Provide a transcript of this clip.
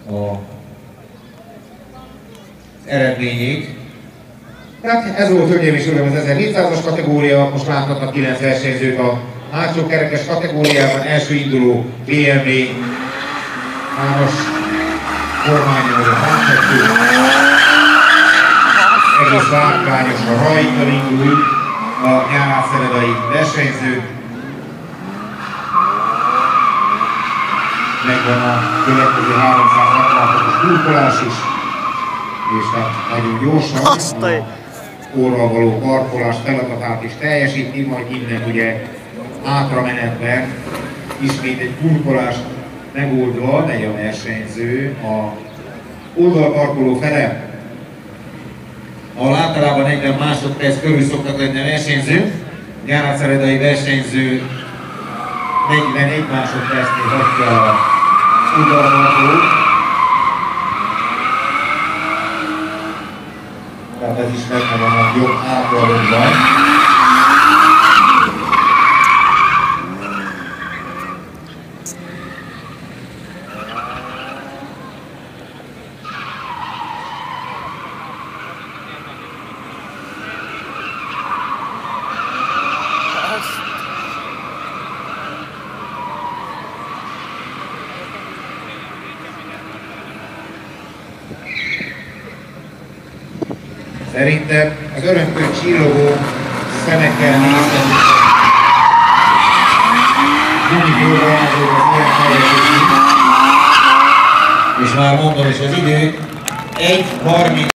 az eredményét. Tehát ez volt, hölgyeim és uram, az 1700-as kategória, most láthatnak 9 versenyzőt a hátsó kerekes kategóriában, első induló BMW 3-as kormányozó hangszerű. Egész látványos a rajttal indul a nyárátszeredai versenyző. Megvan a következő 360-os burkolás is, és hát nagyon gyorsan a orral való parkolás feladatát is teljesíti, majd innen ugye hátra menetben ismét egy burkolást megoldva megy a versenyző a oldalparkoló fele, ahol általában 40 másodperc körül szoktak lenni a versenyző. Nyárátszeredai versenyző 41 másodpercnél hagyja a oldalparkolót. Tehát ez is megvan a jobb átlalóban. Szerintem az örömtől csillogó szemekkel néztem. Gumibőrre állóra az ilyen teljesítmény. És már mondom is az idő 1:30.